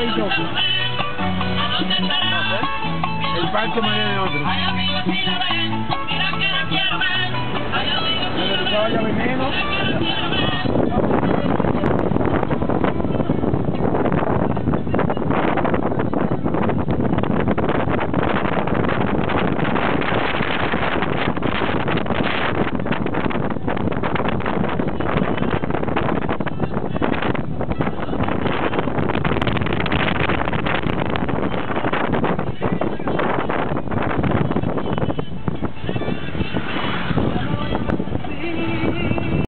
maravilloso. El Parque María de otro. Pero tú sabes, ya veneno.